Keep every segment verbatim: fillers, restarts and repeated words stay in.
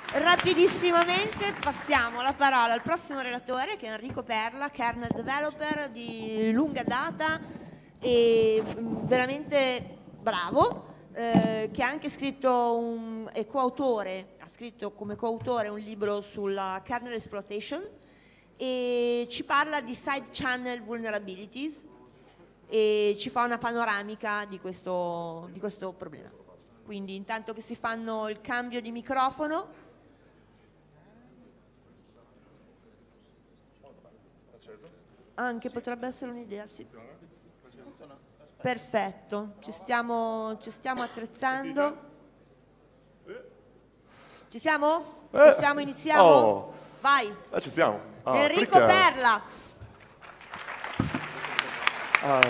Rapidissimamente passiamo la parola al prossimo relatore, che è Enrico Perla, kernel developer di lunga data e veramente bravo, eh, che ha anche scritto un, è coautore, ha scritto come coautore un libro sulla kernel exploitation e ci parla di side channel vulnerabilities e ci fa una panoramica di questo, di questo problema. Quindi intanto che si fanno il cambio di microfono. Anche potrebbe essere un'idea, sì. Perfetto, ci stiamo, ci stiamo attrezzando. Ci siamo? Possiamo, iniziamo? Oh, Vai. Eh, ci siamo. Ah, Enrico clicca. Perla. Ah.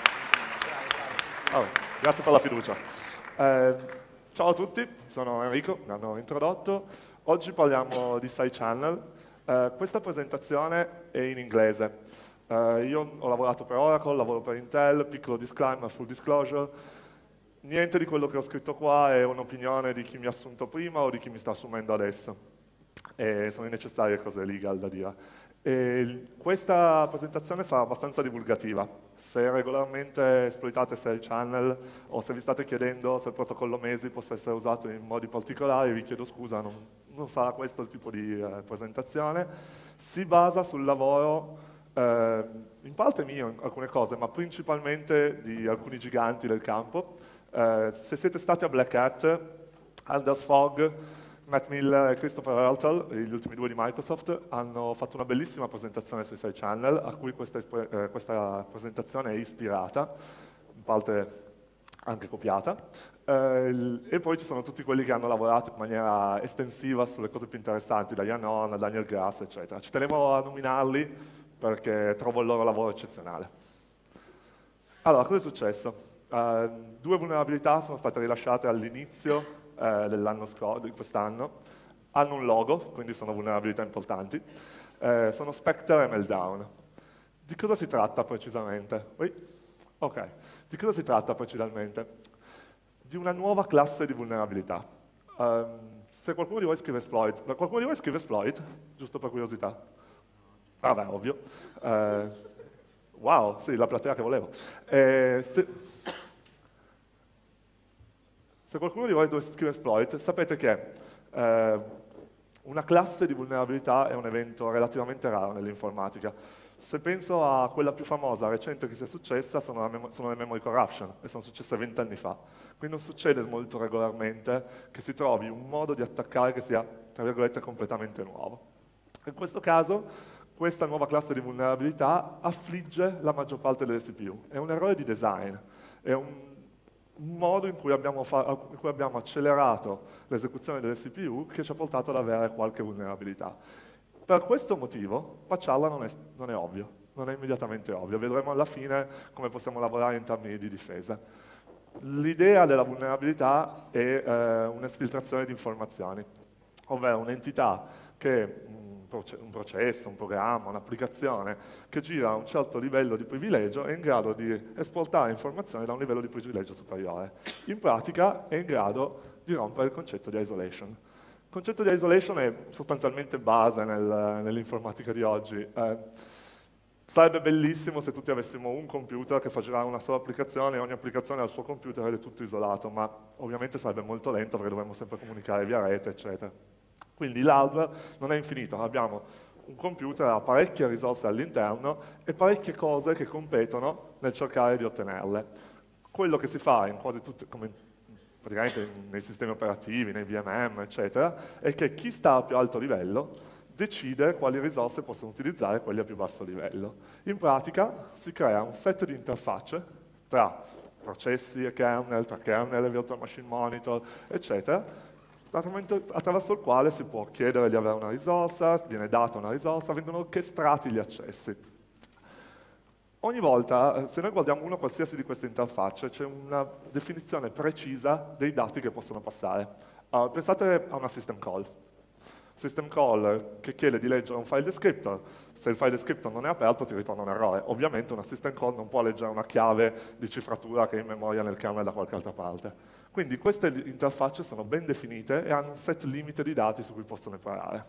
Oh, grazie per la fiducia. Eh, ciao a tutti, sono Enrico, mi hanno introdotto. Oggi parliamo di side channel. Eh, questa presentazione è in inglese. Eh, io ho lavorato per Oracle, lavoro per Intel, piccolo disclaimer, full disclosure. Niente di quello che ho scritto qua è un'opinione di chi mi ha assunto prima o di chi mi sta assumendo adesso. E sono necessarie cose legal da dire. E questa presentazione sarà abbastanza divulgativa. Se regolarmente esploitate side channel o se vi state chiedendo se il protocollo MESI possa essere usato in modi particolari, vi chiedo scusa, non, non sarà questo il tipo di eh, presentazione. Si basa sul lavoro eh, in parte mio in alcune cose, ma principalmente di alcuni giganti del campo. Eh, se siete stati a Black Hat, Anders Fogg, Matt Miller e Christopher Ertl, gli ultimi due di Microsoft, hanno fatto una bellissima presentazione sui side channel, a cui questa, eh, questa presentazione è ispirata, in parte anche copiata, eh, e poi ci sono tutti quelli che hanno lavorato in maniera estensiva sulle cose più interessanti, da Jan On a Daniel Grass, eccetera. Ci tenevo a nominarli perché trovo il loro lavoro eccezionale. Allora, cosa è successo? Uh, due vulnerabilità sono state rilasciate all'inizio uh, dell'anno scorso, di quest'anno. Hanno un logo, quindi sono vulnerabilità importanti. Uh, sono Spectre e Meltdown. Di cosa si tratta precisamente? Ui? Ok. Di cosa si tratta precisamente? Di una nuova classe di vulnerabilità. Um, se qualcuno di voi scrive exploit, qualcuno di voi scrive exploit? Giusto per curiosità. Ah beh, ovvio. Uh, wow, sì, la platea che volevo. Eh, se, se qualcuno di voi dovesse scrivere exploit, sapete che eh, una classe di vulnerabilità è un evento relativamente raro nell'informatica. Se penso a quella più famosa, recente che sia successa, sono, la sono le memory corruption, e sono successe vent'anni fa. Quindi non succede molto regolarmente che si trovi un modo di attaccare che sia, tra virgolette, completamente nuovo. In questo caso, questa nuova classe di vulnerabilità affligge la maggior parte delle C P U. È un errore di design, è un, un modo in cui, abbiamo in cui abbiamo accelerato l'esecuzione delle C P U che ci ha portato ad avere qualche vulnerabilità. Per questo motivo, patcharla non è, non è ovvio, non è immediatamente ovvio. Vedremo alla fine come possiamo lavorare in termini di difesa. L'idea della vulnerabilità è eh, un'esfiltrazione di informazioni, ovvero un'entità che un processo, un programma, un'applicazione che gira a un certo livello di privilegio è in grado di esportare informazioni da un livello di privilegio superiore. In pratica è in grado di rompere il concetto di isolation. Il concetto di isolation è sostanzialmente base nel, nell'informatica di oggi. Eh, sarebbe bellissimo se tutti avessimo un computer che fa girare una sola applicazione e ogni applicazione al suo computer ed è tutto isolato, ma ovviamente sarebbe molto lento perché dovremmo sempre comunicare via rete, eccetera. Quindi l'hardware non è infinito, abbiamo un computer, ha parecchie risorse all'interno e parecchie cose che competono nel cercare di ottenerle. Quello che si fa in quasi tutte, come praticamente nei sistemi operativi, nei V M M, eccetera, è che chi sta a più alto livello decide quali risorse possono utilizzare quelli a più basso livello. In pratica si crea un set di interfacce tra processi e kernel, tra kernel e virtual machine monitor, eccetera, attraverso il quale si può chiedere di avere una risorsa, viene data una risorsa, vengono orchestrati gli accessi. Ogni volta, se noi guardiamo una qualsiasi di queste interfacce, c'è una definizione precisa dei dati che possono passare. Uh, pensate a una system call. System call che chiede di leggere un file descriptor, se il file descriptor non è aperto ti ritorna un errore. Ovviamente una system call non può leggere una chiave di cifratura che è in memoria nel kernel da qualche altra parte. Quindi queste interfacce sono ben definite e hanno un set limite di dati su cui possono operare.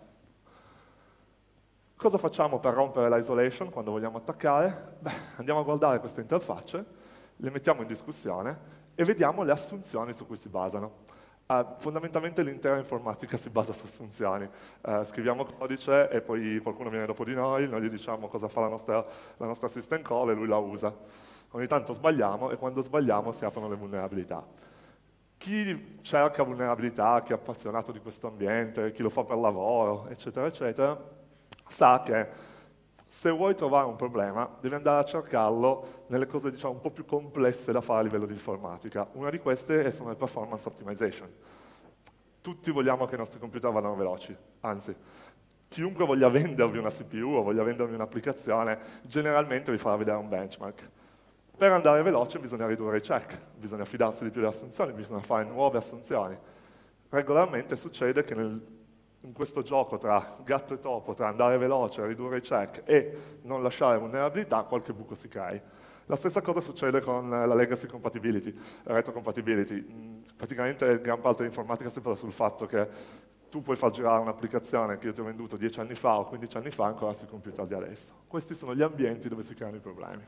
Cosa facciamo per rompere l'isolation quando vogliamo attaccare? Beh, andiamo a guardare queste interfacce, le mettiamo in discussione e vediamo le assunzioni su cui si basano. Uh, fondamentalmente l'intera informatica si basa su assunzioni. Uh, scriviamo codice e poi qualcuno viene dopo di noi, noi gli diciamo cosa fa la nostra, la nostra system call e lui la usa. Ogni tanto sbagliamo e quando sbagliamo si aprono le vulnerabilità. Chi cerca vulnerabilità, chi è appassionato di questo ambiente, chi lo fa per lavoro, eccetera, eccetera, sa che se vuoi trovare un problema, devi andare a cercarlo nelle cose diciamo, un po' più complesse da fare a livello di informatica. Una di queste sono le performance optimization. Tutti vogliamo che i nostri computer vadano veloci, anzi, chiunque voglia vendervi una C P U o voglia vendervi un'applicazione, generalmente vi farà vedere un benchmark. Per andare veloce bisogna ridurre i check, bisogna fidarsi di più delle assunzioni, bisogna fare nuove assunzioni. Regolarmente succede che nel in questo gioco tra gatto e topo, tra andare veloce, ridurre i check e non lasciare vulnerabilità, qualche buco si crei. La stessa cosa succede con la legacy compatibility, la retrocompatibility. Praticamente gran parte dell'informatica si basa sul fatto che tu puoi far girare un'applicazione che io ti ho venduto dieci anni fa o quindici anni fa ancora sui computer di adesso. Questi sono gli ambienti dove si creano i problemi.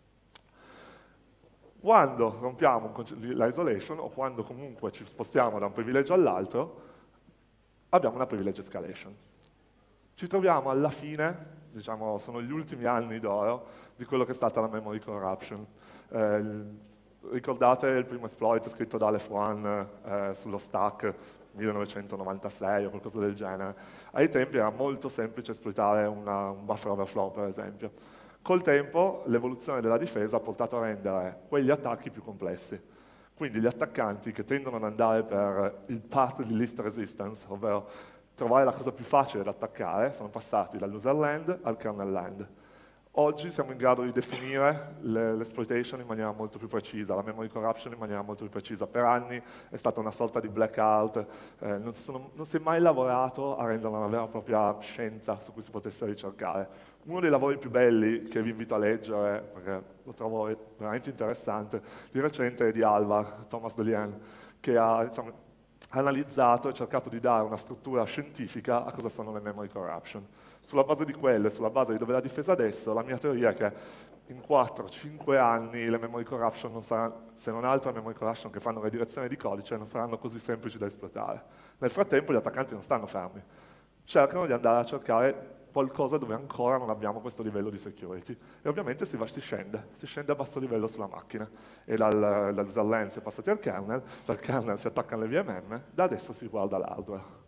Quando rompiamo l'isolation o quando comunque ci spostiamo da un privilegio all'altro, abbiamo una privilege escalation. Ci troviamo alla fine, diciamo, sono gli ultimi anni d'oro di quello che è stata la memory corruption. Eh, ricordate il primo exploit scritto da Aleph One eh, sullo stack millenovecentonovantasei o qualcosa del genere? Ai tempi era molto semplice esploitare una, un buffer overflow, per esempio. Col tempo l'evoluzione della difesa ha portato a rendere quegli attacchi più complessi. Quindi gli attaccanti che tendono ad andare per il path di least resistance, ovvero trovare la cosa più facile da attaccare, sono passati dall'user land al kernel land. Oggi siamo in grado di definire l'exploitation in maniera molto più precisa, la memory corruption in maniera molto più precisa. Per anni è stata una sorta di blackout, eh, non, si sono, non si è mai lavorato a renderla una vera e propria scienza su cui si potesse ricercare. Uno dei lavori più belli che vi invito a leggere, perché lo trovo veramente interessante, di recente è di Alvar, Thomas Delian, che ha diciamo, analizzato e cercato di dare una struttura scientifica a cosa sono le memory corruption. Sulla base di quelle, sulla base di dove è la difesa adesso, la mia teoria è che in quattro cinque anni le memory corruption non saranno, se non altro le memory corruption che fanno redirezione di codice, non saranno così semplici da esploitare. Nel frattempo gli attaccanti non stanno fermi, cercano di andare a cercare qualcosa dove ancora non abbiamo questo livello di security. E ovviamente si, va, si scende, si scende a basso livello sulla macchina. E dal, dall'user land si è passati al kernel, dal kernel si attaccano le V M M, da adesso si guarda l'hardware.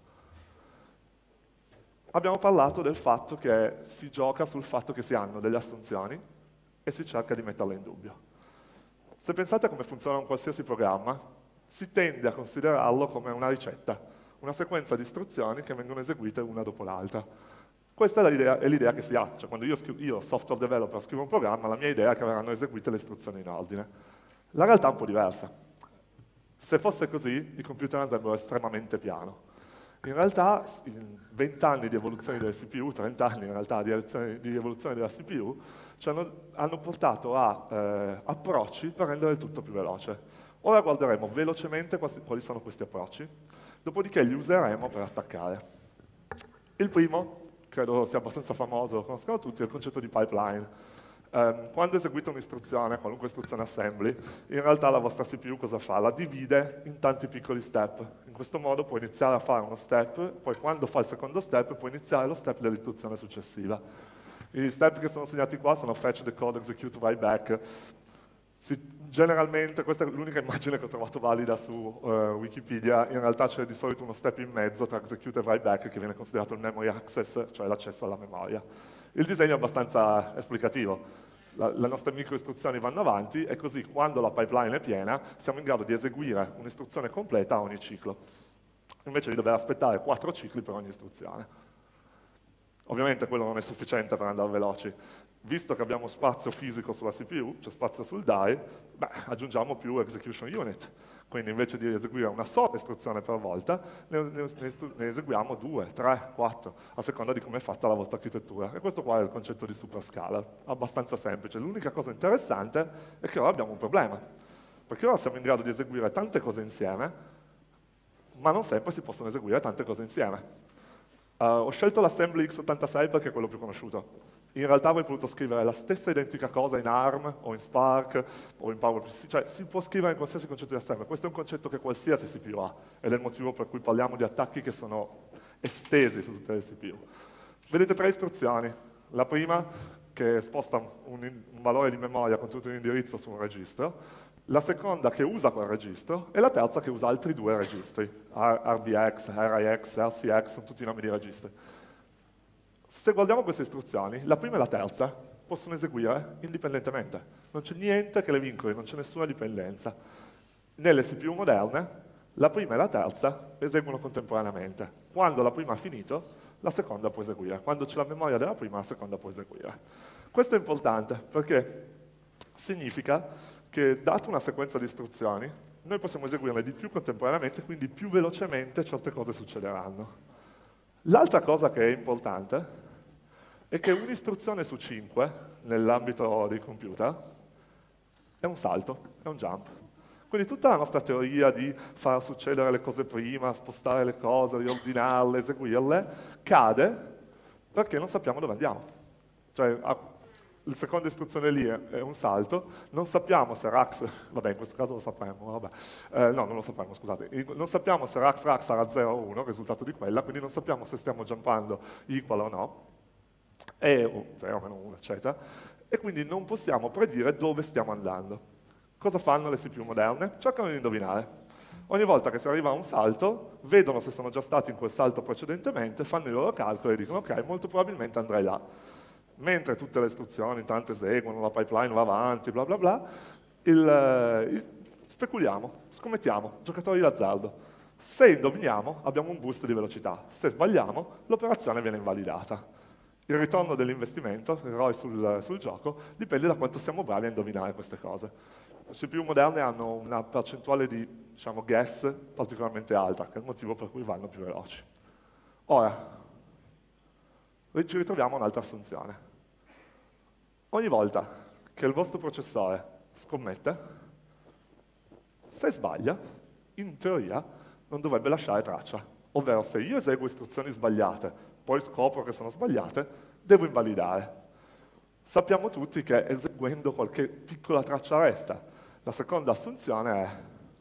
Abbiamo parlato del fatto che si gioca sul fatto che si hanno delle assunzioni e si cerca di metterle in dubbio. Se pensate a come funziona un qualsiasi programma, si tende a considerarlo come una ricetta, una sequenza di istruzioni che vengono eseguite una dopo l'altra. Questa è l'idea che si ha, cioè quando io, io, software developer, scrivo un programma, la mia idea è che verranno eseguite le istruzioni in ordine. La realtà è un po' diversa. Se fosse così, i computer andrebbero estremamente piano. In realtà, in venti anni di evoluzione delle C P U, trenta anni in realtà di, di evoluzione della C P U, ci hanno, hanno portato a eh, approcci per rendere il tutto più veloce. Ora guarderemo velocemente quali sono questi approcci, dopodiché li useremo per attaccare. Il primo, credo sia abbastanza famoso, lo conoscono tutti, è il concetto di pipeline. Um, quando eseguite un'istruzione, qualunque istruzione assembly, in realtà la vostra C P U cosa fa? La divide in tanti piccoli step. In questo modo può iniziare a fare uno step, poi quando fa il secondo step può iniziare lo step dell'istruzione successiva. I step che sono segnati qua sono fetch, decode, execute, write back. Si, generalmente, questa è l'unica immagine che ho trovato valida su uh, Wikipedia, in realtà c'è di solito uno step in mezzo tra execute e write back che viene considerato il memory access, cioè l'accesso alla memoria. Il disegno è abbastanza esplicativo. La, le nostre micro istruzioni vanno avanti e così quando la pipeline è piena siamo in grado di eseguire un'istruzione completa a ogni ciclo, invece di dover aspettare quattro cicli per ogni istruzione. Ovviamente quello non è sufficiente per andare veloci. Visto che abbiamo spazio fisico sulla C P U, c'è spazio sul die, beh, aggiungiamo più execution unit. Quindi invece di eseguire una sola istruzione per volta, ne, ne, ne eseguiamo due, tre, quattro, a seconda di come è fatta la vostra architettura. E questo qua è il concetto di superscalar, abbastanza semplice. L'unica cosa interessante è che ora abbiamo un problema, perché ora siamo in grado di eseguire tante cose insieme, ma non sempre si possono eseguire tante cose insieme. Uh, ho scelto l'assembly x ottantasei perché è quello più conosciuto. In realtà avrei potuto scrivere la stessa identica cosa in ARM, o in Spark, o in PowerPC, cioè si può scrivere in qualsiasi concetto di assembly. Questo è un concetto che qualsiasi C P U ha, ed è il motivo per cui parliamo di attacchi che sono estesi su tutte le C P U. Vedete tre istruzioni. La prima, che sposta un, un valore di memoria contenuto in indirizzo su un registro, la seconda che usa quel registro, e la terza che usa altri due registri, R B X, R I X, R C X, sono tutti i nomi di registri. Se guardiamo queste istruzioni, la prima e la terza possono eseguire indipendentemente. Non c'è niente che le vincoli, non c'è nessuna dipendenza. Nelle C P U moderne, la prima e la terza eseguono contemporaneamente. Quando la prima ha finito, la seconda può eseguire. Quando c'è la memoria della prima, la seconda può eseguire. Questo è importante perché significa che, data una sequenza di istruzioni, noi possiamo eseguirle di più contemporaneamente, quindi più velocemente certe cose succederanno. L'altra cosa che è importante è che un'istruzione su cinque, nell'ambito dei computer, è un salto, è un jump. Quindi tutta la nostra teoria di far succedere le cose prima, spostare le cose, riordinarle, eseguirle, cade perché non sappiamo dove andiamo. Cioè, la seconda istruzione lì è un salto, non sappiamo se Rax, vabbè in questo caso lo sapremo, vabbè. Eh, no non lo sapremo, scusate, non sappiamo se Rax Rax sarà zero o uno, il risultato di quella, quindi non sappiamo se stiamo jumpando equal o no, e, o zero o meno uno, eccetera, e quindi non possiamo predire dove stiamo andando. Cosa fanno le C P U moderne? Cercano di indovinare. Ogni volta che si arriva a un salto, vedono se sono già stati in quel salto precedentemente, fanno i loro calcoli e dicono ok, molto probabilmente andrei là. Mentre tutte le istruzioni intanto eseguono, la pipeline va avanti, bla bla bla, il, il, speculiamo, scommettiamo, giocatori d'azzardo. Se indoviniamo abbiamo un boost di velocità, se sbagliamo l'operazione viene invalidata. Il ritorno dell'investimento, il R O I sul, sul gioco, dipende da quanto siamo bravi a indovinare queste cose. Le C P U moderne hanno una percentuale di, diciamo, guess particolarmente alta, che è il motivo per cui vanno più veloci. Ora, ci ritroviamo un'altra assunzione. Ogni volta che il vostro processore scommette, se sbaglia, in teoria non dovrebbe lasciare traccia. Ovvero, se io eseguo istruzioni sbagliate, poi scopro che sono sbagliate, devo invalidare. Sappiamo tutti che eseguendo qualche piccola traccia resta. La seconda assunzione è...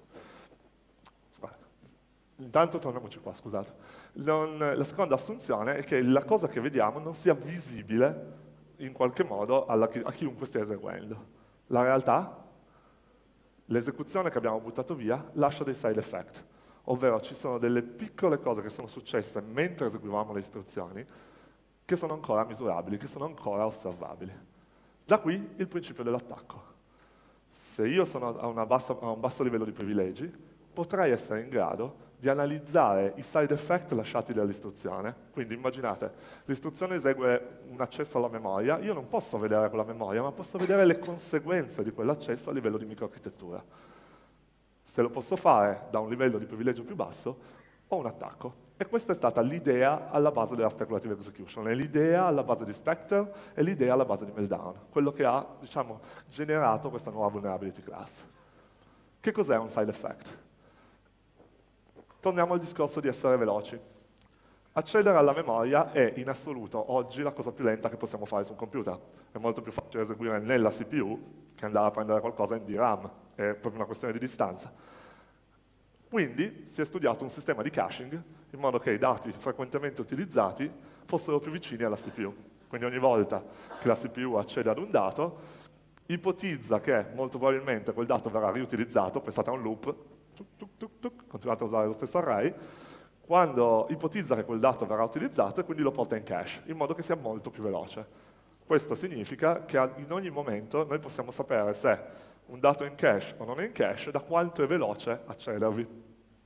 Intanto torniamoci qua, scusate. Non, la seconda assunzione è che la cosa che vediamo non sia visibile in qualche modo alla, a chiunque stia eseguendo. La realtà, l'esecuzione che abbiamo buttato via, lascia dei side effect, ovvero ci sono delle piccole cose che sono successe mentre eseguivamo le istruzioni che sono ancora misurabili, che sono ancora osservabili. Da qui il principio dell'attacco. Se io sono a, una bassa, a un basso livello di privilegi, potrei essere in grado di analizzare i side effect lasciati dall'istruzione. Quindi immaginate, l'istruzione esegue un accesso alla memoria, io non posso vedere quella memoria, ma posso vedere le conseguenze di quell'accesso a livello di microarchitettura. Se lo posso fare da un livello di privilegio più basso, ho un attacco. E questa è stata l'idea alla base della speculative execution, è l'idea alla base di Spectre e l'idea alla base di Meltdown, quello che ha, diciamo, generato questa nuova vulnerability class. Che cos'è un side effect? Torniamo al discorso di essere veloci. Accedere alla memoria è in assoluto oggi la cosa più lenta che possiamo fare su un computer. È molto più facile eseguire nella C P U che andare a prendere qualcosa in D RAM, è proprio una questione di distanza. Quindi si è studiato un sistema di caching in modo che i dati frequentemente utilizzati fossero più vicini alla C P U. Quindi ogni volta che la C P U accede ad un dato, ipotizza che molto probabilmente quel dato verrà riutilizzato, pensate a un loop, tuc, tuc, tuc, tuc, continuate a usare lo stesso array, quando ipotizza che quel dato verrà utilizzato e quindi lo porta in cache, in modo che sia molto più veloce. Questo significa che in ogni momento noi possiamo sapere se un dato è in cache o non è in cache da quanto è veloce accedervi.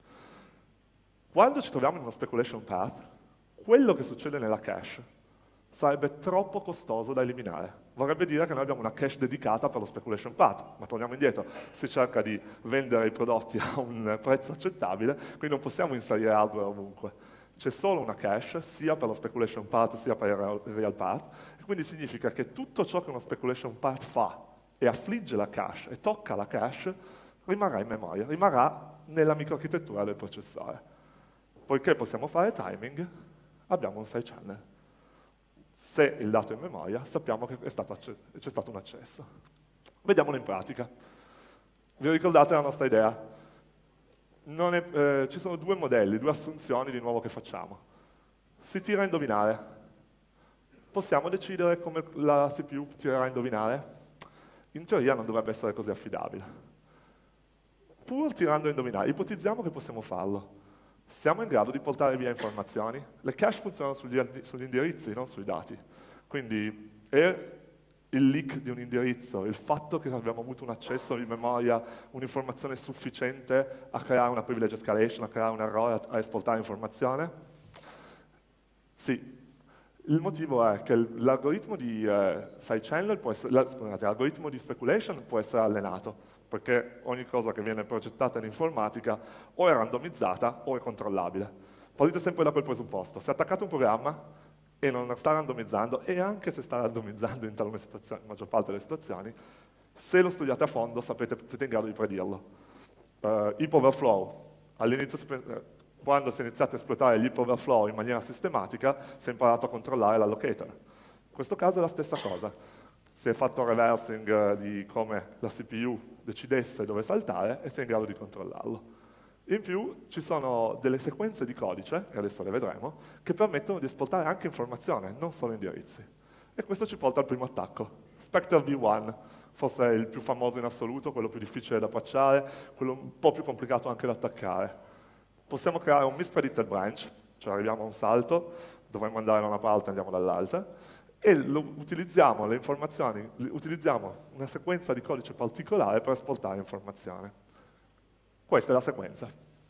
Quando ci troviamo in uno speculation path, quello che succede nella cache sarebbe troppo costoso da eliminare. Vorrebbe dire che noi abbiamo una cache dedicata per lo speculation path, ma torniamo indietro, si cerca di vendere i prodotti a un prezzo accettabile, quindi non possiamo inserire hardware ovunque. C'è solo una cache, sia per lo speculation path sia per il real path, e quindi significa che tutto ciò che uno speculation path fa e affligge la cache e tocca la cache, rimarrà in memoria, rimarrà nella microarchitettura del processore. Poiché possiamo fare timing, abbiamo un side channel. Se il dato è in memoria, sappiamo che c'è stato, stato un accesso. Vediamolo in pratica. Vi ricordate la nostra idea? Non è, eh, ci sono due modelli, due assunzioni di nuovo che facciamo. Si tira a indovinare. Possiamo decidere come la C P U tirerà a indovinare? In teoria non dovrebbe essere così affidabile. Pur tirando a indovinare, ipotizziamo che possiamo farlo. Siamo in grado di portare via informazioni? Le cache funzionano sugli, sugli indirizzi, non sui dati. Quindi è il leak di un indirizzo, il fatto che abbiamo avuto un accesso in memoria, un'informazione sufficiente a creare una privilege escalation, a creare un errore, a esportare informazione? Sì. Il motivo è che l'algoritmo di eh, side channel può essere, la, scusate, l'algoritmo di speculation può essere allenato, perché ogni cosa che viene progettata in informatica o è randomizzata o è controllabile. Partite sempre da quel presupposto. Se attaccate un programma e non sta randomizzando, e anche se sta randomizzando in talune situazioni, in maggior parte delle situazioni, se lo studiate a fondo sapete, siete in grado di predirlo. Uh, heap overflow, all'inizio, quando si è iniziato a esploitare l'heap overflow in maniera sistematica, si è imparato a controllare l'allocator. In questo caso è la stessa cosa. Si è fatto reversing uh, di come la C P U decidesse dove saltare e si è in grado di controllarlo. In più ci sono delle sequenze di codice, e adesso le vedremo, che permettono di esportare anche informazione, non solo indirizzi. E questo ci porta al primo attacco. Spectre V uno, forse il più famoso in assoluto, quello più difficile da patchare, quello un po' più complicato anche da attaccare. Possiamo creare un mispredicted branch, cioè arriviamo a un salto, dovremmo andare da una parte e andiamo dall'altra, e lo, utilizziamo le informazioni, utilizziamo una sequenza di codice particolare per esportare informazione. Questa è la sequenza.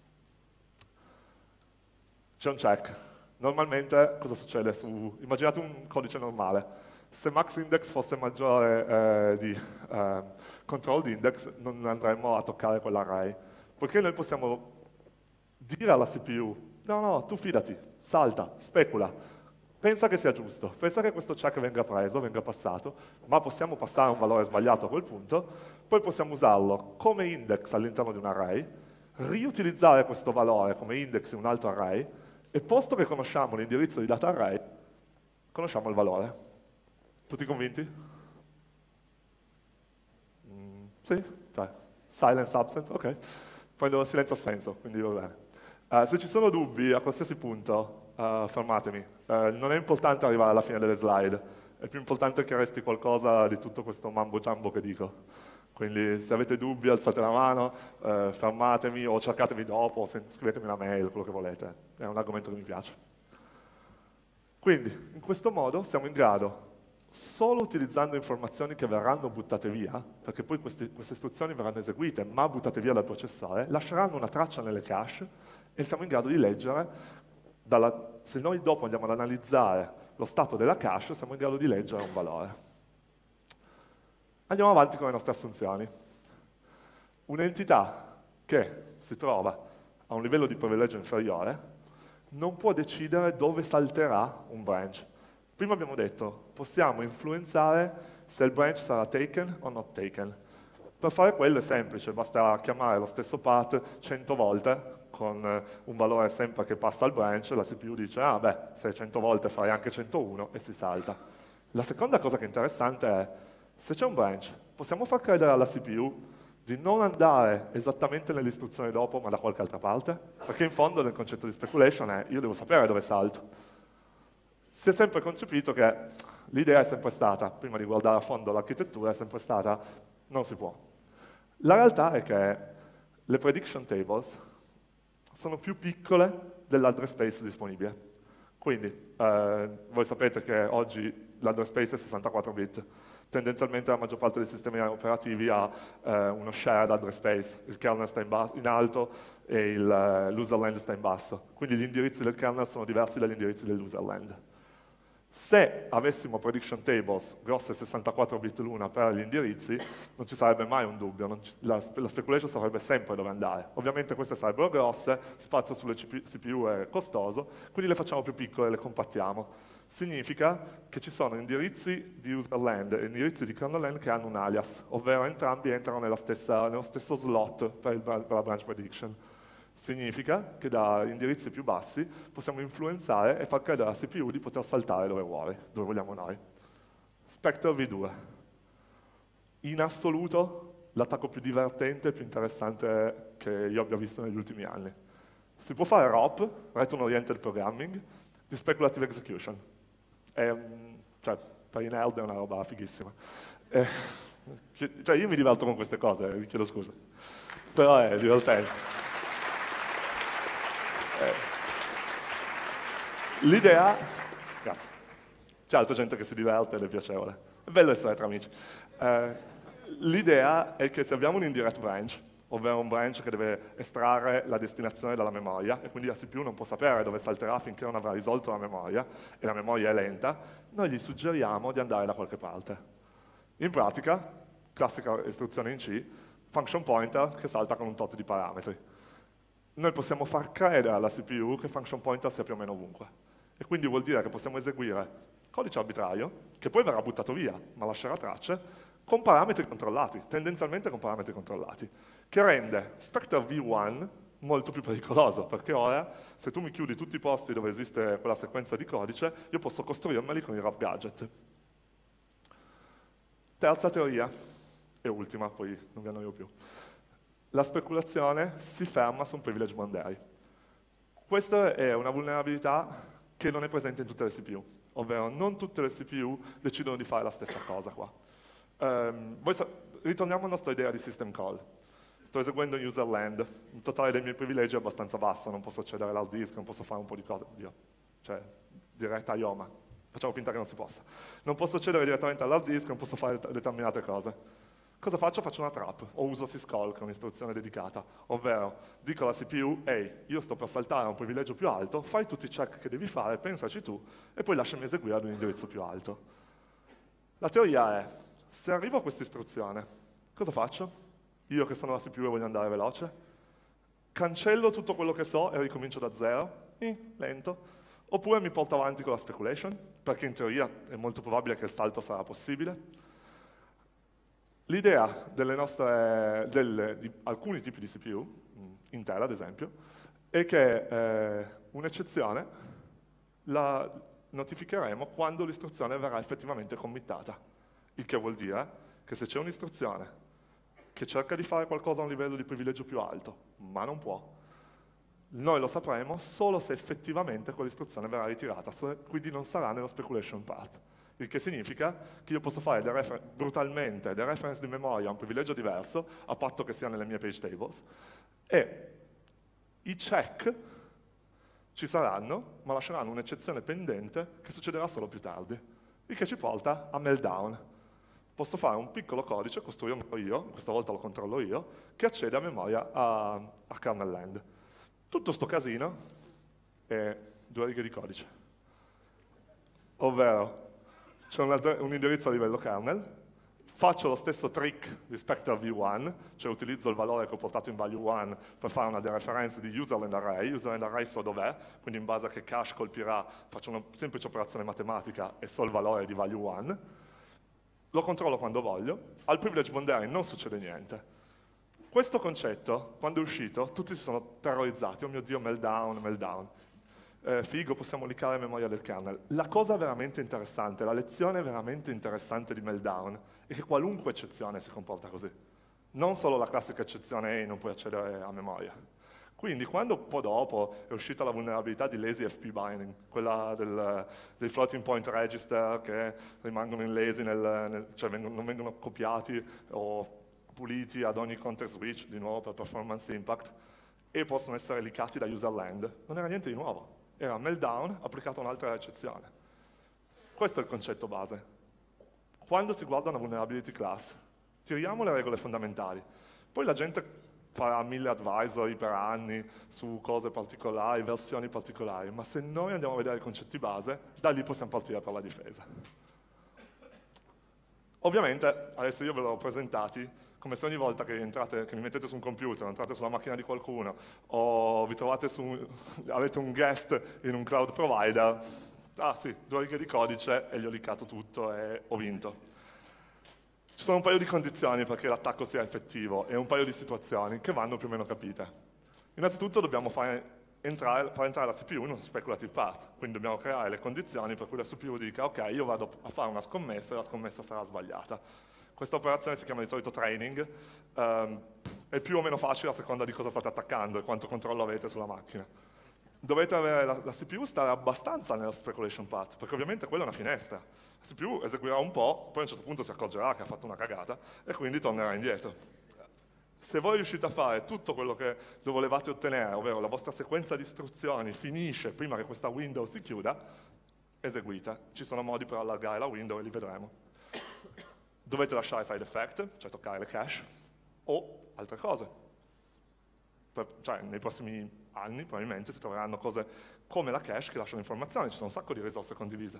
C'è un check. Normalmente cosa succede su... Immaginate un codice normale. Se max index fosse maggiore eh, di eh, control index, non andremmo a toccare quell'array. Poiché noi possiamo dire alla C P U, no, no, tu fidati, salta, specula, pensa che sia giusto, pensa che questo check venga preso, venga passato, ma possiamo passare un valore sbagliato a quel punto, poi possiamo usarlo come index all'interno di un array, riutilizzare questo valore come index in un altro array, e posto che conosciamo l'indirizzo di data array, conosciamo il valore. Tutti convinti? Mm, sì? Cioè, silence absent? Ok. Prendo silenzio assenso, quindi va bene. Uh, se ci sono dubbi a qualsiasi punto, uh, fermatemi. Uh, non è importante arrivare alla fine delle slide, è più importante che resti qualcosa di tutto questo mambo jumbo che dico. Quindi se avete dubbi alzate la mano, uh, fermatemi o cercatemi dopo, o scrivetemi una mail, quello che volete. È un argomento che mi piace. Quindi, in questo modo siamo in grado, solo utilizzando informazioni che verranno buttate via, perché poi queste, queste istruzioni verranno eseguite, ma buttate via dal processore, lasceranno una traccia nelle cache e siamo in grado di leggere, dalla, se noi dopo andiamo ad analizzare lo stato della cache, siamo in grado di leggere un valore. Andiamo avanti con le nostre assunzioni. Un'entità che si trova a un livello di privilegio inferiore non può decidere dove salterà un branch. Prima abbiamo detto, possiamo influenzare se il branch sarà taken o not taken. Per fare quello è semplice, basta chiamare lo stesso path cento volte, con un valore sempre che passa al branch, la C P U dice, ah beh, se cento volte fai anche centouno, e si salta. La seconda cosa che è interessante è, se c'è un branch, possiamo far credere alla C P U di non andare esattamente nell'istruzione dopo, ma da qualche altra parte? Perché in fondo nel concetto di speculation è, io devo sapere dove salto. Si è sempre concepito che l'idea è sempre stata, prima di guardare a fondo l'architettura, è sempre stata, non si può. La realtà è che le prediction tables sono più piccole dell'address space disponibile. Quindi, eh, voi sapete che oggi l'address space è sessantaquattro bit. Tendenzialmente la maggior parte dei sistemi operativi ha eh, uno shared address space, il kernel sta in, in alto e l'userland sta in basso. Quindi gli indirizzi del kernel sono diversi dagli indirizzi dell'userland. Se avessimo prediction tables grosse sessantaquattro bit l'una per gli indirizzi, non ci sarebbe mai un dubbio, non ci, la, la speculation saprebbe sempre dove andare. Ovviamente queste sarebbero grosse, spazio sulle C P U è costoso, quindi le facciamo più piccole e le compattiamo. Significa che ci sono indirizzi di userland e indirizzi di kernel-land che hanno un alias, ovvero entrambi entrano nella stessa, nello stesso slot per, il, per la branch prediction. Significa che da indirizzi più bassi possiamo influenzare e far credere alla C P U di poter saltare dove vuole, dove vogliamo noi. Spectre V due. In assoluto l'attacco più divertente e più interessante che io abbia visto negli ultimi anni. Si può fare R O P, Return Oriented Programming, di Speculative Execution. È, cioè, per i nerd è una roba fighissima. Eh, cioè, io mi diverto con queste cose, vi chiedo scusa. Però è divertente. L'idea, grazie, c'è altra gente che si diverte ed è piacevole, è bello essere tra amici. Eh, L'idea è che se abbiamo un indirect branch, ovvero un branch che deve estrarre la destinazione dalla memoria, e quindi la C P U non può sapere dove salterà finché non avrà risolto la memoria, e la memoria è lenta, noi gli suggeriamo di andare da qualche parte. In pratica, classica istruzione in C, function pointer che salta con un tot di parametri. Noi possiamo far credere alla C P U che function pointer sia più o meno ovunque. E quindi vuol dire che possiamo eseguire codice arbitrario, che poi verrà buttato via, ma lascerà tracce, con parametri controllati, tendenzialmente con parametri controllati, che rende Spectre V uno molto più pericoloso, perché ora, se tu mi chiudi tutti i posti dove esiste quella sequenza di codice, io posso costruirmeli con i rough gadget. Terza teoria, e ultima, poi non vi annoio più. La speculazione si ferma su un privilege boundary. Questa è una vulnerabilità che non è presente in tutte le C P U, ovvero non tutte le C P U decidono di fare la stessa cosa qua. Um, voi so, ritorniamo alla nostra idea di system call. Sto eseguendo in userland, il totale dei miei privilegi è abbastanza basso, non posso accedere all'hard disk, non posso fare un po' di cose, Dio, cioè diretta I O M A, facciamo finta che non si possa. Non posso accedere direttamente all'hard disk, non posso fare determinate cose. Cosa faccio? Faccio una trap, o uso syscall, che è un'istruzione dedicata, ovvero dico alla C P U, ehi, io sto per saltare a un privilegio più alto, fai tutti i check che devi fare, pensaci tu, e poi lasciami eseguire ad un indirizzo più alto. La teoria è, se arrivo a questa istruzione, cosa faccio? Io che sono la C P U e voglio andare veloce? Cancello tutto quello che so e ricomincio da zero? Eh, lento. Oppure mi porto avanti con la speculation, perché in teoria è molto probabile che il salto sarà possibile. L'idea delle nostre, del, di alcuni tipi di C P U, Intel ad esempio, è che eh, un'eccezione la notificheremo quando l'istruzione verrà effettivamente committata, il che vuol dire che se c'è un'istruzione che cerca di fare qualcosa a un livello di privilegio più alto, ma non può, noi lo sapremo solo se effettivamente quell'istruzione verrà ritirata, quindi non sarà nello speculation path. Il che significa che io posso fare dei brutalmente dei reference di memoria a un privilegio diverso, a patto che sia nelle mie page tables, e i check ci saranno, ma lasceranno un'eccezione pendente che succederà solo più tardi, il che ci porta a meltdown. Posso fare un piccolo codice, costruirlo io, questa volta lo controllo io, che accede a memoria a, a kernel land. Tutto sto casino è due righe di codice, ovvero c'è un indirizzo a livello kernel, faccio lo stesso trick di Spectre V uno, cioè utilizzo il valore che ho portato in value uno per fare una dereferenza di userland array, userland array so dov'è, quindi in base a che cache colpirà faccio una semplice operazione matematica e so il valore di value uno, lo controllo quando voglio, al privilege boundary non succede niente. Questo concetto, quando è uscito, tutti si sono terrorizzati, oh mio Dio, meltdown, meltdown. Eh, figo, possiamo leakare memoria del kernel. La cosa veramente interessante, la lezione veramente interessante di meltdown è che qualunque eccezione si comporta così. Non solo la classica eccezione ehi, non puoi accedere a memoria. Quindi quando un po' dopo è uscita la vulnerabilità di lazy F P binding, quella del, dei floating point register che rimangono in lazy, nel, nel, cioè vengono, non vengono copiati o puliti ad ogni context switch, di nuovo per performance impact, e possono essere leakati da userland, non era niente di nuovo. Era meltdown applicato a un'altra eccezione. Questo è il concetto base. Quando si guarda una vulnerability class, tiriamo le regole fondamentali. Poi la gente farà mille advisory per anni su cose particolari, versioni particolari, ma se noi andiamo a vedere i concetti base, da lì possiamo partire per la difesa. Ovviamente, adesso io ve l'ho presentati come se ogni volta che, entrate, che mi mettete su un computer, entrate sulla macchina di qualcuno, o vi trovate su, avete un guest in un cloud provider, ah sì, due righe di codice e gli ho liccato tutto e ho vinto. Ci sono un paio di condizioni perché l'attacco sia effettivo e un paio di situazioni che vanno più o meno capite. Innanzitutto dobbiamo fare entrare, far entrare la C P U in un speculative path, quindi dobbiamo creare le condizioni per cui la C P U dica ok, io vado a fare una scommessa e la scommessa sarà sbagliata. Questa operazione si chiama di solito training, um, è più o meno facile a seconda di cosa state attaccando e quanto controllo avete sulla macchina. Dovete avere la, la C P U stare abbastanza nella speculation path, perché ovviamente quella è una finestra. La C P U eseguirà un po', poi a un certo punto si accorgerà che ha fatto una cagata e quindi tornerà indietro. Se voi riuscite a fare tutto quello che volevate ottenere, ovvero la vostra sequenza di istruzioni finisce prima che questa window si chiuda, eseguite. Ci sono modi per allargare la window e li vedremo. Dovete lasciare side effect, cioè toccare le cache, o altre cose. Per, cioè, nei prossimi anni probabilmente si troveranno cose come la cache che lasciano informazioni, ci sono un sacco di risorse condivise.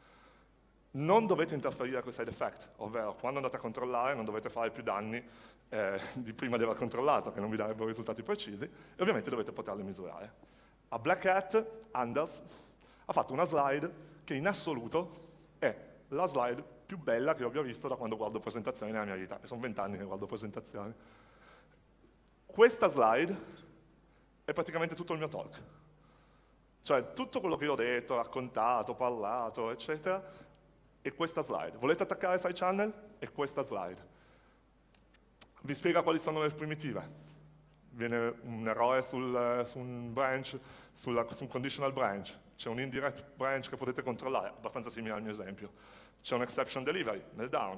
Non dovete interferire con i side effect, ovvero quando andate a controllare non dovete fare più danni eh, di prima di aver controllato, che non vi darebbero risultati precisi, e ovviamente dovete poterli misurare. A Black Hat, Anders ha fatto una slide che in assoluto è la slide più bella che io abbia visto da quando guardo presentazioni nella mia vita, e sono vent'anni che guardo presentazioni. Questa slide è praticamente tutto il mio talk. Cioè, tutto quello che io ho detto, raccontato, parlato, eccetera, è questa slide. Volete attaccare side channel? È questa slide. Vi spiega quali sono le primitive. Viene un errore sul, su un branch, sulla, su un conditional branch. C'è un indirect branch che potete controllare, abbastanza simile al mio esempio. C'è un exception delivery nel down.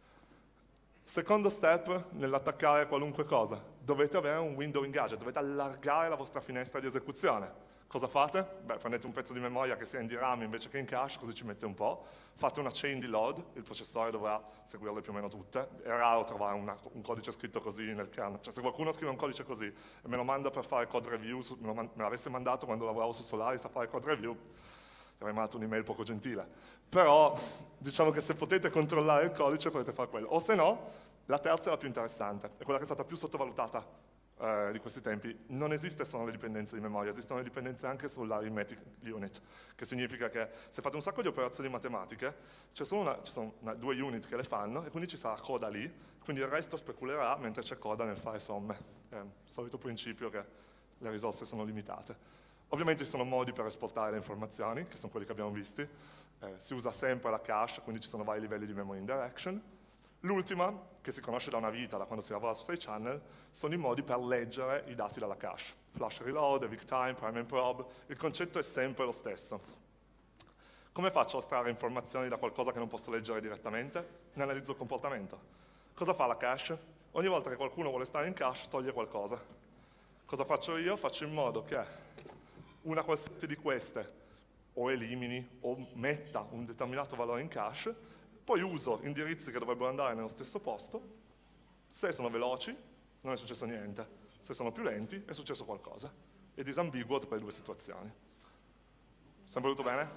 Secondo step nell'attaccare qualunque cosa, dovete avere un window in gadget, dovete allargare la vostra finestra di esecuzione. Cosa fate? Beh, prendete un pezzo di memoria che sia in D RAM invece che in cache, così ci mette un po'. Fate una chain di load, il processore dovrà seguirle più o meno tutte. È raro trovare una, un codice scritto così nel kernel. Cioè, se qualcuno scrive un codice così e me lo manda per fare code review, su, me, me l'avesse mandato quando lavoravo su Solaris a fare code review, gli avrei mandato un'email poco gentile. Però, diciamo che se potete controllare il codice potete fare quello. O se no, la terza è la più interessante, è quella che è stata più sottovalutata eh, di questi tempi. Non esiste solo le dipendenze di memoria, esistono le dipendenze anche sull'arithmetic unit, che significa che se fate un sacco di operazioni matematiche, c'è solo una, ci sono una, due unit che le fanno e quindi ci sarà coda lì, quindi il resto speculerà mentre c'è coda nel fare somme. È il solito principio che le risorse sono limitate. Ovviamente ci sono modi per esportare le informazioni, che sono quelli che abbiamo visti. Eh, si usa sempre la cache, quindi ci sono vari livelli di memory indirection. L'ultima, che si conosce da una vita, da quando si lavora su side channel, sono i modi per leggere i dati dalla cache. Flash reload, evict time, prime and probe, il concetto è sempre lo stesso. Come faccio a estrarre informazioni da qualcosa che non posso leggere direttamente? Ne analizzo il comportamento. Cosa fa la cache? Ogni volta che qualcuno vuole stare in cache, toglie qualcosa. Cosa faccio io? Faccio in modo che una qualsiasi di queste o elimini o metta un determinato valore in cache, poi uso indirizzi che dovrebbero andare nello stesso posto. Se sono veloci non è successo niente, se sono più lenti è successo qualcosa. È disambiguo per le due situazioni. Sembra tutto bene?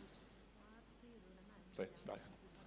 Sì, dai.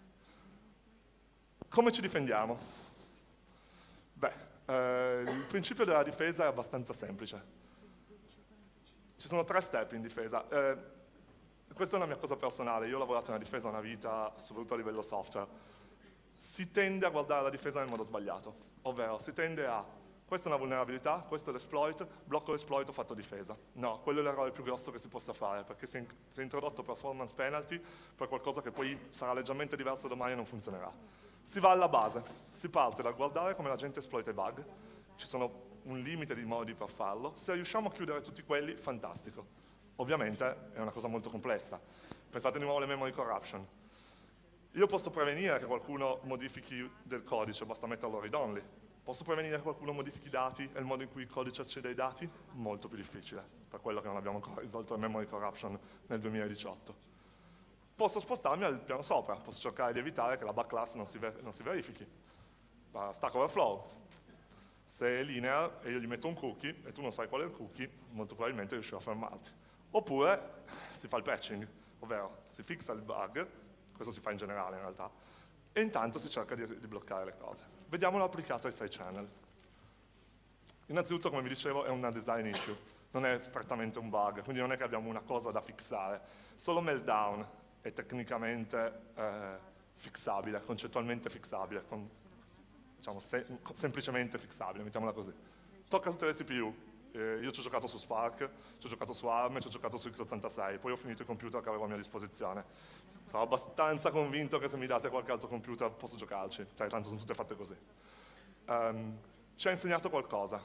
Come ci difendiamo? Beh, eh, il principio della difesa è abbastanza semplice. Ci sono tre step in difesa. Eh, questa è una mia cosa personale, io ho lavorato nella difesa una vita, soprattutto a livello software. Si tende a guardare la difesa nel modo sbagliato, ovvero si tende a, questa è una vulnerabilità, questo è l'esploit, blocco l'esploit, ho fatto difesa. No, quello è l'errore più grosso che si possa fare, perché si è, si è introdotto performance penalty per qualcosa che poi sarà leggermente diverso domani e non funzionerà. Si va alla base, si parte dal guardare come la gente esploita i bug, ci sono un limite di modi per farlo, se riusciamo a chiudere tutti quelli, fantastico. Ovviamente è una cosa molto complessa. Pensate di nuovo alle memory corruption. Io posso prevenire che qualcuno modifichi del codice, basta metterlo read-only. Posso prevenire che qualcuno modifichi i dati e il modo in cui il codice accede ai dati? Molto più difficile, per quello che non abbiamo ancora risolto la memory corruption nel duemiladiciotto. Posso spostarmi al piano sopra, posso cercare di evitare che la backclass non si, ver non si verifichi. Uh, Stack Overflow. Se è linear e io gli metto un cookie e tu non sai qual è il cookie, molto probabilmente riuscirò a fermarti. Oppure si fa il patching, ovvero si fixa il bug, questo si fa in generale in realtà, e intanto si cerca di, di bloccare le cose. Vediamolo applicato ai side channel. Innanzitutto, come vi dicevo, è una design issue, non è strettamente un bug, quindi non è che abbiamo una cosa da fixare. Solo meltdown è tecnicamente eh, fixabile, concettualmente fixabile, con, diciamo se semplicemente fixabile, mettiamola così. Tocca a tutte le C P U. Eh, io ci ho giocato su Spark, ci ho giocato su ARM, ci ho giocato su x ottantasei, poi ho finito i computer che avevo a mia disposizione. Sono abbastanza convinto che se mi date qualche altro computer posso giocarci, cioè, tanto sono tutte fatte così. Um, ci ha insegnato qualcosa.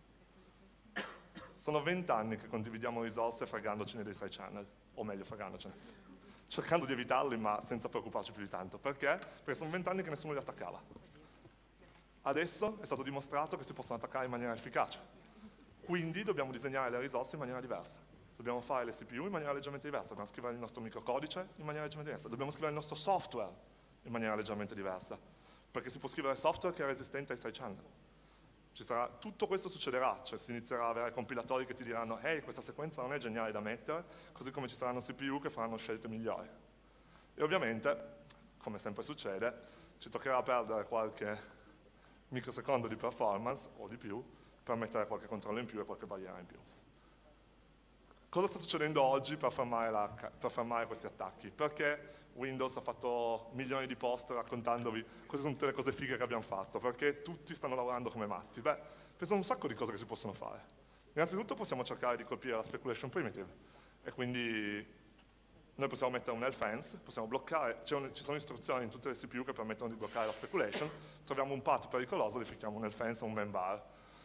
Sono vent'anni che condividiamo risorse fregandocene dei side channel, o meglio fregandocene, cercando di evitarli ma senza preoccuparci più di tanto. Perché? Perché sono vent'anni che nessuno li attaccava. Adesso è stato dimostrato che si possono attaccare in maniera efficace. Quindi dobbiamo disegnare le risorse in maniera diversa. Dobbiamo fare le C P U in maniera leggermente diversa, dobbiamo scrivere il nostro microcodice in maniera leggermente diversa, dobbiamo scrivere il nostro software in maniera leggermente diversa, perché si può scrivere software che è resistente ai side channel. Ci sarà, tutto questo succederà, cioè si inizierà a avere compilatori che ti diranno «Ehi, questa sequenza non è geniale da mettere», così come ci saranno C P U che faranno scelte migliori. E ovviamente, come sempre succede, ci toccherà perdere qualche microsecondo di performance, o di più, per mettere qualche controllo in più e qualche barriera in più. Cosa sta succedendo oggi per fermare, la, per fermare questi attacchi? Perché Windows ha fatto milioni di post raccontandovi queste sono tutte le cose fighe che abbiamo fatto? Perché tutti stanno lavorando come matti? Beh, pensano un sacco di cose che si possono fare. Innanzitutto possiamo cercare di colpire la speculation primitive, e quindi noi possiamo mettere un else, possiamo bloccare, un, ci sono istruzioni in tutte le C P U che permettono di bloccare la speculation, troviamo un path pericoloso, ficchiamo un else o un membar.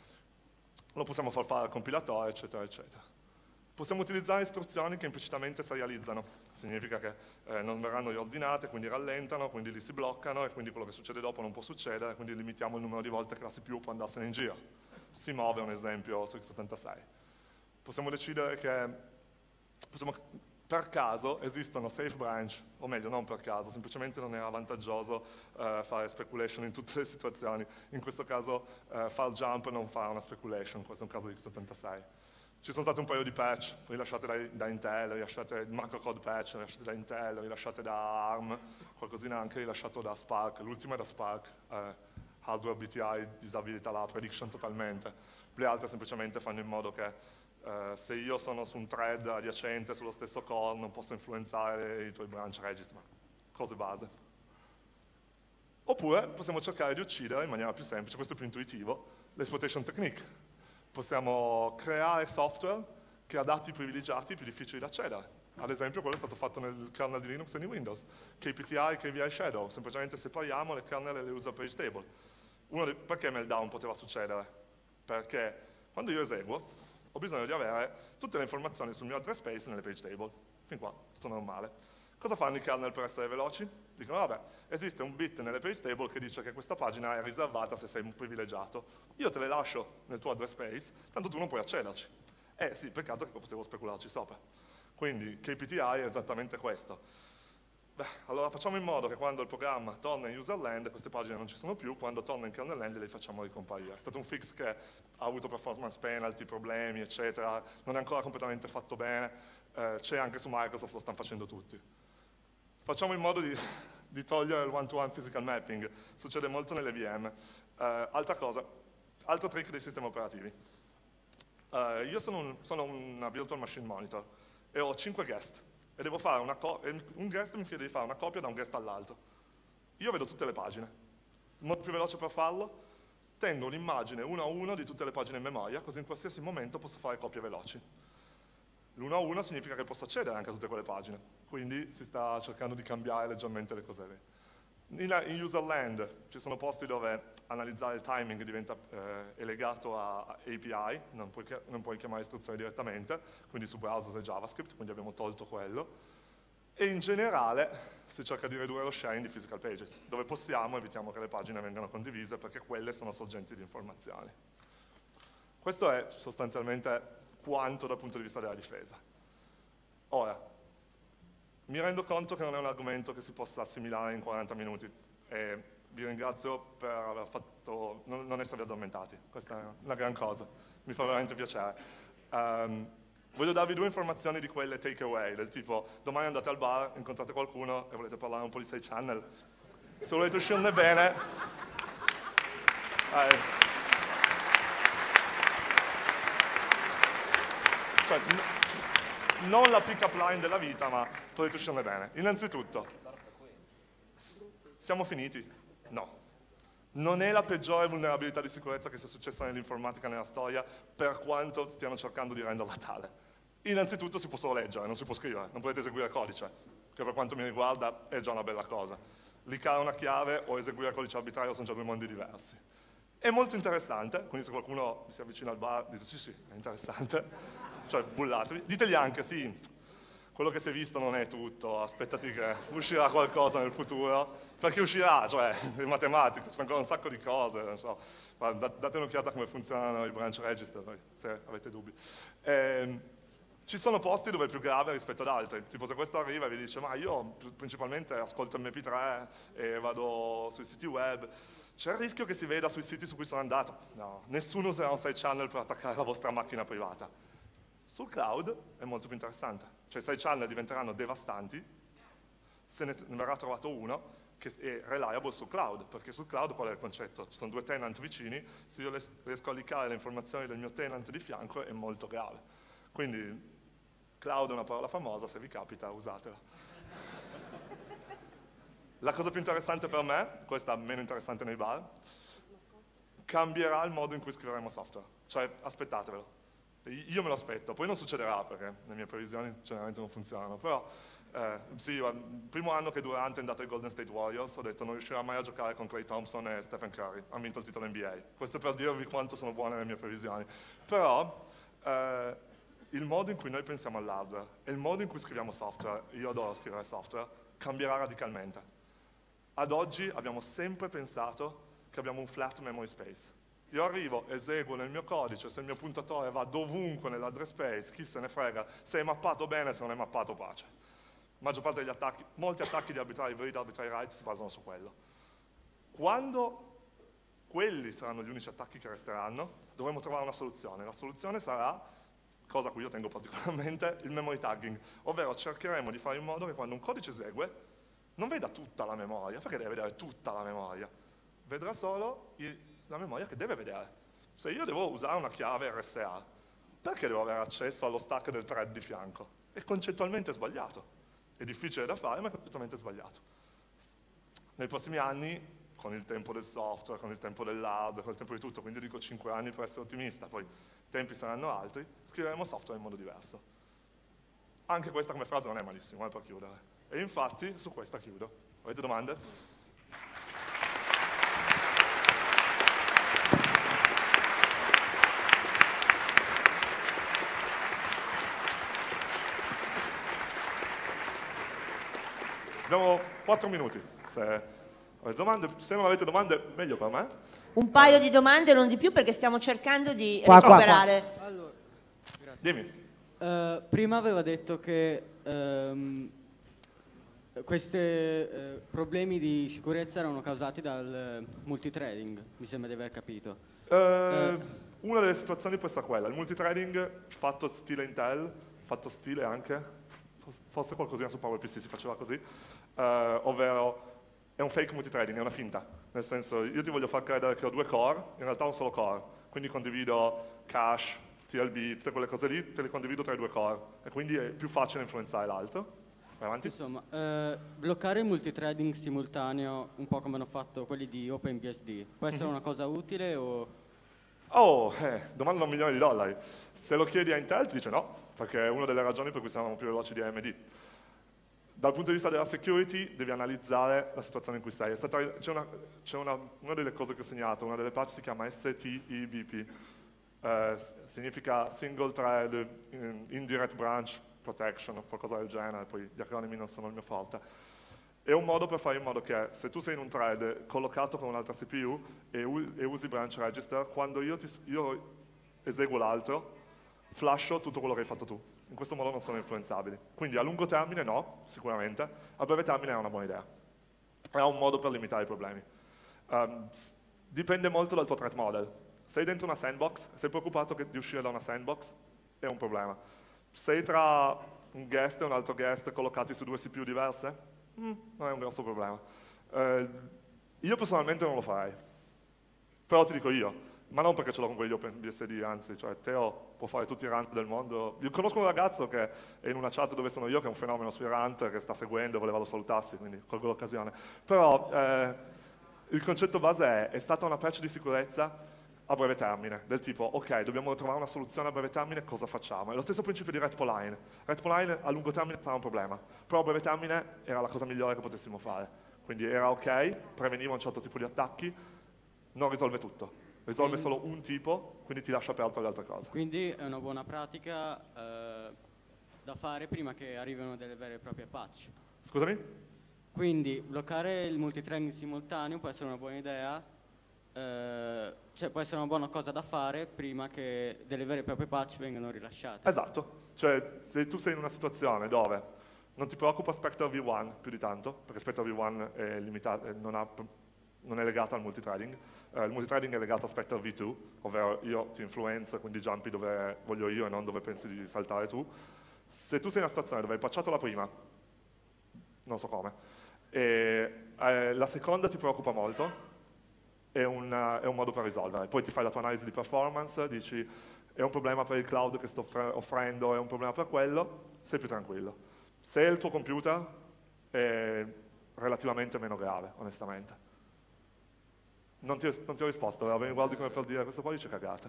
Lo possiamo far fare al compilatore, eccetera, eccetera. Possiamo utilizzare istruzioni che implicitamente serializzano, significa che eh, non verranno riordinate, quindi rallentano, quindi li si bloccano e quindi quello che succede dopo non può succedere, quindi limitiamo il numero di volte che la C P U può andarsene in giro. Si muove un esempio su x ottantasei. Possiamo decidere che, possiamo, per caso, esistono safe branch, o meglio, non per caso, semplicemente non era vantaggioso eh, fare speculation in tutte le situazioni. In questo caso eh, file jump non fa una speculation, questo è un caso di x ottantasei. Ci sono stati un paio di patch rilasciate da, da Intel, rilasciate il macrocode patch, rilasciate da Intel, rilasciate da ARM, qualcosina anche rilasciato da Spark, l'ultima è da Spark, eh, hardware B T I disabilita la prediction totalmente, le altre semplicemente fanno in modo che eh, se io sono su un thread adiacente sullo stesso core non posso influenzare i tuoi branch register, cose base. Oppure possiamo cercare di uccidere in maniera più semplice, questo è più intuitivo, l'exploitation technique. Possiamo creare software che ha dati privilegiati più difficili da accedere. Ad esempio, quello è stato fatto nel kernel di Linux e di Windows. K P T I, K V I shadow, semplicemente separiamo le kernel e le user page table. Uno dei, perché meltdown poteva succedere? Perché quando io eseguo, ho bisogno di avere tutte le informazioni sul mio address space nelle page table. Fin qua, tutto normale. Cosa fanno i kernel per essere veloci? Dicono, vabbè, esiste un bit nelle page table che dice che questa pagina è riservata se sei un privilegiato. Io te le lascio nel tuo address space, tanto tu non puoi accederci. Eh sì, peccato che potevo specularci sopra. Quindi K P T I è esattamente questo. Beh, allora facciamo in modo che quando il programma torna in user land, queste pagine non ci sono più, quando torna in kernel land le facciamo ricomparire. È stato un fix che ha avuto performance penalty, problemi, eccetera, non è ancora completamente fatto bene, eh, c'è anche su Microsoft, lo stanno facendo tutti. Facciamo in modo di, di togliere il one-to-one physical mapping, succede molto nelle V M. Uh, altra cosa, altro trick dei sistemi operativi. Uh, io sono, un, sono una virtual machine monitor e ho cinque guest e devo fare una un guest mi chiede di fare una copia da un guest all'altro. Io vedo tutte le pagine. Il modo più veloce per farlo? Tengo un'immagine uno a uno di tutte le pagine in memoria, così in qualsiasi momento posso fare copie veloci. L'uno a uno significa che posso accedere anche a tutte quelle pagine, quindi si sta cercando di cambiare leggermente le cose lì. In, in user land ci sono posti dove analizzare il timing diventa, eh, è legato a, a A P I, non puoi, non puoi chiamare istruzioni direttamente, quindi su browser e JavaScript, quindi abbiamo tolto quello. E in generale si cerca di ridurre lo sharing di physical pages, dove possiamo evitiamo che le pagine vengano condivise perché quelle sono sorgenti di informazioni. Questo è sostanzialmente quanto dal punto di vista della difesa. Ora, mi rendo conto che non è un argomento che si possa assimilare in quaranta minuti, e vi ringrazio per aver fatto, non, non esservi addormentati, questa è una gran cosa, mi fa veramente piacere. Um, voglio darvi due informazioni di quelle take away, del tipo domani andate al bar, incontrate qualcuno e volete parlare un po' di sei channel, se volete uscirne bene, eh, cioè, n- non la pick-up line della vita, ma potete uscirne bene. Innanzitutto, siamo finiti? No. Non è la peggiore vulnerabilità di sicurezza che sia successa nell'informatica nella storia, per quanto stiano cercando di renderla tale. Innanzitutto si può solo leggere, non si può scrivere, non potete eseguire codice, che per quanto mi riguarda è già una bella cosa. Liccare una chiave o eseguire codice arbitrario sono già due mondi diversi. È molto interessante, quindi se qualcuno si avvicina al bar dice sì sì, è interessante, cioè bullatevi. Ditegli anche sì, quello che si è visto non è tutto, aspettati che uscirà qualcosa nel futuro, perché uscirà, cioè, è matematico, ci sono ancora un sacco di cose, non so, date un'occhiata a come funzionano i branch register, se avete dubbi. Ehm, ci sono posti dove è più grave rispetto ad altri, tipo se questo arriva e vi dice ma io principalmente ascolto M P tre e vado sui siti web, c'è il rischio che si veda sui siti su cui sono andato? No, nessuno userà un side channel per attaccare la vostra macchina privata. Sul cloud è molto più interessante, cioè i side channel diventeranno devastanti se ne verrà trovato uno che è reliable sul cloud, perché sul cloud qual è il concetto? Ci sono due tenant vicini, se io riesco a liccare le informazioni del mio tenant di fianco è molto grave. Quindi cloud è una parola famosa, se vi capita usatela. La cosa più interessante per me, questa meno interessante nei bar, cambierà il modo in cui scriveremo software, cioè aspettatevelo. Io me lo aspetto, poi non succederà perché le mie previsioni generalmente non funzionano, però eh, sì, il primo anno che Durant è andato ai Golden State Warriors ho detto non riuscirà mai a giocare con Klay Thompson e Stephen Curry, hanno vinto il titolo N B A. Questo per dirvi quanto sono buone le mie previsioni. Però eh, il modo in cui noi pensiamo all'hardware e il modo in cui scriviamo software, io adoro scrivere software, cambierà radicalmente. Ad oggi abbiamo sempre pensato che abbiamo un flat memory space. Io arrivo, eseguo nel mio codice, se il mio puntatore va dovunque nell'address space, chi se ne frega, se è mappato bene, se non è mappato pace. La maggior parte degli attacchi, molti attacchi di arbitrary read, arbitrary write si basano su quello. Quando quelli saranno gli unici attacchi che resteranno, dovremo trovare una soluzione. La soluzione sarà, cosa a cui io tengo particolarmente, il memory tagging, ovvero cercheremo di fare in modo che quando un codice esegue non veda tutta la memoria, perché deve vedere tutta la memoria, vedrà solo il la memoria che deve vedere. Se io devo usare una chiave R S A, perché devo avere accesso allo stack del thread di fianco? È concettualmente sbagliato. È difficile da fare, ma è concettualmente sbagliato. Nei prossimi anni, con il tempo del software, con il tempo dell'hardware, con il tempo di tutto, quindi io dico cinque anni per essere ottimista, poi i tempi saranno altri, scriveremo software in modo diverso. Anche questa come frase non è malissimo, eh, per chiudere. E infatti, su questa chiudo. Avete domande? Abbiamo quattro minuti, se avete domande, se non avete domande meglio per me. Un paio di domande, non di più, perché stiamo cercando di qua, recuperare. Qua, qua. Allora, dimmi. Uh, prima aveva detto che um, questi uh, problemi di sicurezza erano causati dal uh, multithreading, mi sembra di aver capito. Uh, uh, una delle situazioni può essere quella, il multithreading fatto stile Intel, fatto stile anche, forse qualcosina su PowerPC si faceva così, uh, ovvero è un fake multithreading, è una finta, nel senso io ti voglio far credere che ho due core, in realtà ho un solo core, quindi condivido cache, T L B, tutte quelle cose lì, te le condivido tra i due core e quindi è più facile influenzare l'altro. Vai avanti. Insomma, eh, bloccare il multithreading simultaneo, un po' come hanno fatto quelli di OpenBSD, può essere Mm-hmm. una cosa utile o... Oh, eh, domanda da un milione di dollari. Se lo chiedi a Intel ti dice no, perché è una delle ragioni per cui siamo più veloci di A M D. Dal punto di vista della security devi analizzare la situazione in cui sei. C'è una, una, una delle cose che ho segnato, una delle patch si chiama S T I B P, eh, significa Single Thread Indirect Branch Protection o qualcosa del genere, poi gli acronimi non sono il mio forte. È un modo per fare in modo che se tu sei in un thread collocato con un'altra C P U e, e usi branch register, quando io, ti, io eseguo l'altro, flasho tutto quello che hai fatto tu. In questo modo non sono influenzabili. Quindi a lungo termine no, sicuramente, a breve termine è una buona idea. È un modo per limitare i problemi. Um, dipende molto dal tuo threat model. Sei dentro una sandbox, sei preoccupato che, di uscire da una sandbox, è un problema. Sei tra un guest e un altro guest collocati su due C P U diverse? Mm, non è un grosso problema. Uh, io personalmente non lo farei, però ti dico io. Ma non perché ce l'ho con quegli OpenBSD, anzi, cioè Teo può fare tutti i rant del mondo. Io conosco un ragazzo che è in una chat dove sono io, che è un fenomeno sui rant, che sta seguendo, voleva lo salutassi, quindi colgo l'occasione. Però eh, il concetto base è, è stata una patch di sicurezza a breve termine, del tipo, ok, dobbiamo trovare una soluzione a breve termine, cosa facciamo? È lo stesso principio di Retpoline. Retpoline a lungo termine sarà un problema, però a breve termine era la cosa migliore che potessimo fare. Quindi era ok, preveniva un certo tipo di attacchi, non risolve tutto. Risolve solo un tipo, quindi ti lascia aperto alle altre cose. Quindi è una buona pratica eh, da fare prima che arrivino delle vere e proprie patch. Scusami? Quindi bloccare il multithreading simultaneo può essere una buona idea, eh, cioè può essere una buona cosa da fare prima che delle vere e proprie patch vengano rilasciate. Esatto, cioè se tu sei in una situazione dove non ti preoccupa Spectre V uno più di tanto, perché Spectre V uno è limitato, non ha non è legato al multithreading. Uh, il multithreading è legato a Spectre V due, ovvero io ti influenzo, quindi jumpi dove voglio io e non dove pensi di saltare tu. Se tu sei in una situazione dove hai patchato la prima, non so come, e eh, la seconda ti preoccupa molto, è un, è un modo per risolvere. Poi ti fai la tua analisi di performance, dici è un problema per il cloud che sto offrendo, è un problema per quello, sei più tranquillo. Se è il tuo computer, è relativamente meno grave, onestamente. Non ti, non ti ho risposto, allora mi guardi come per dire questo qua dice cagate.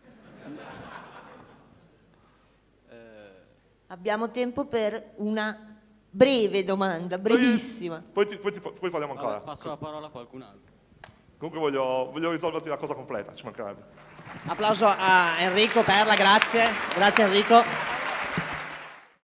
Abbiamo tempo per una breve domanda, brevissima. Poi, ti, poi, ti, poi parliamo ancora. Vabbè, passo la parola a qualcun altro. Comunque voglio, voglio risolverti la cosa completa, ci mancherebbe. Applauso a Enrico Perla, grazie. Grazie Enrico.